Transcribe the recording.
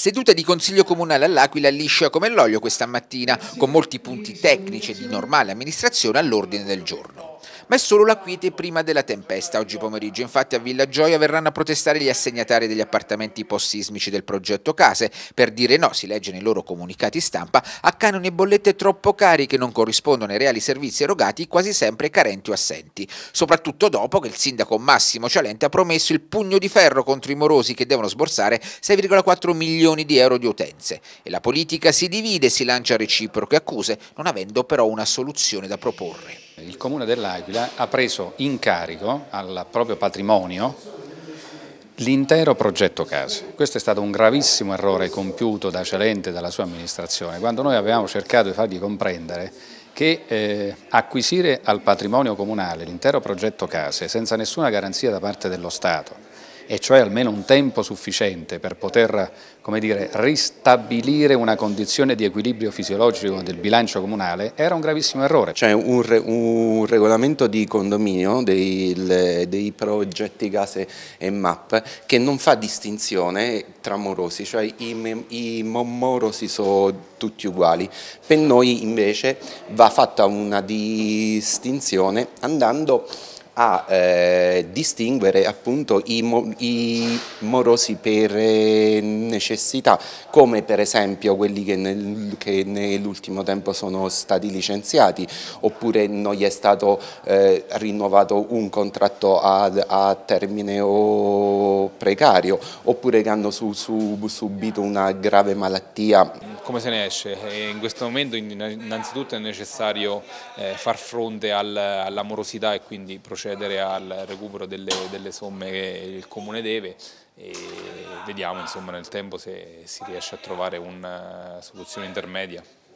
Seduta di Consiglio Comunale all'Aquila liscia come l'olio questa mattina, con molti punti tecnici e di normale amministrazione all'ordine del giorno. Ma è solo la quiete prima della tempesta. Oggi pomeriggio infatti a Villa Gioia verranno a protestare gli assegnatari degli appartamenti post-sismici del progetto Case per dire no, si legge nei loro comunicati stampa, a canoni e bollette troppo cari che non corrispondono ai reali servizi erogati, quasi sempre carenti o assenti. Soprattutto dopo che il sindaco Massimo Cialente ha promesso il pugno di ferro contro i morosi che devono sborsare 6,4 milioni di euro di utenze. E la politica si divide e si lancia reciproche accuse, non avendo però una soluzione da proporre. Il Comune dell'Aquila ha preso in carico al proprio patrimonio l'intero progetto Case. Questo è stato un gravissimo errore compiuto da Cialente e dalla sua amministrazione, quando noi avevamo cercato di fargli comprendere che acquisire al patrimonio comunale l'intero progetto Case senza nessuna garanzia da parte dello Stato, e cioè almeno un tempo sufficiente per poter, come dire, ristabilire una condizione di equilibrio fisiologico del bilancio comunale, era un gravissimo errore. C'è un regolamento di condominio dei progetti Case e MAP che non fa distinzione tra morosi, cioè i morosi sono tutti uguali. Per noi invece va fatta una distinzione andando a distinguere appunto i morosi per necessità, come per esempio quelli che nell'ultimo tempo sono stati licenziati, oppure non gli è stato rinnovato un contratto a termine o precario, oppure che hanno subito una grave malattia. Come se ne esce? In questo momento innanzitutto è necessario far fronte alla morosità e quindi procedere al recupero delle somme che il Comune deve, e vediamo insomma nel tempo se si riesce a trovare una soluzione intermedia.